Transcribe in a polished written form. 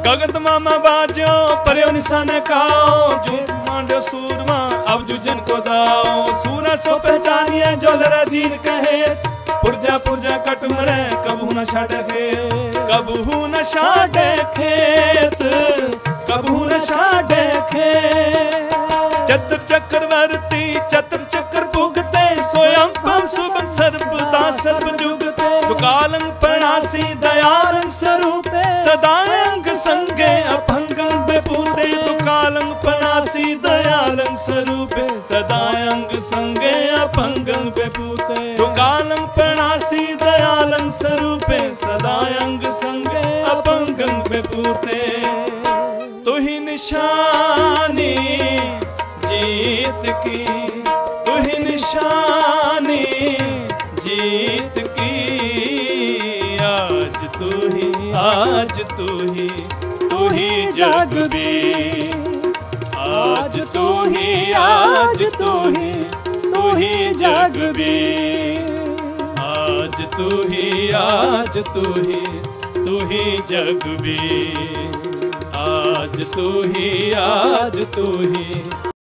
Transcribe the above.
गगत मामा बाजो पर्यो निशाने काओ, जो मांडो सूरमा अब जुजन को दाओ। सूरा सो पहचानिए जो लरदीन कहे, पुरजा पुरजा कट मरे कबू न छाड़े खेत, कबू न छाड़े खेत, कबू न छाड़े खेत। चतर चक्रवर्ती चतर चक्र भुगते, स्वयं पम शुभम सर्वदा सर्व जुगते। दुकालंग प्रणासी दयालंग स्वरूपे, सदायंग संगे अभंगं बेपूते। दुकालंग प्रणासी दयालंग स्वरूपे, सदायंग संगे अभंगं बेपूते। दुकालंग प्रणासी दयालंग स्वरूपे, सदायंग संगे अभंगं बेपूते। तू ही निशानी जीत की, तू ही निशानी जीत की। आज तू ही, आज तू ही, तू ही जग भी। आज तू ही, आज तू ही, तू ही जग भी। आज तू ही, आज तू ही, तू ही जग भी। आज तू ही, आज तू ही।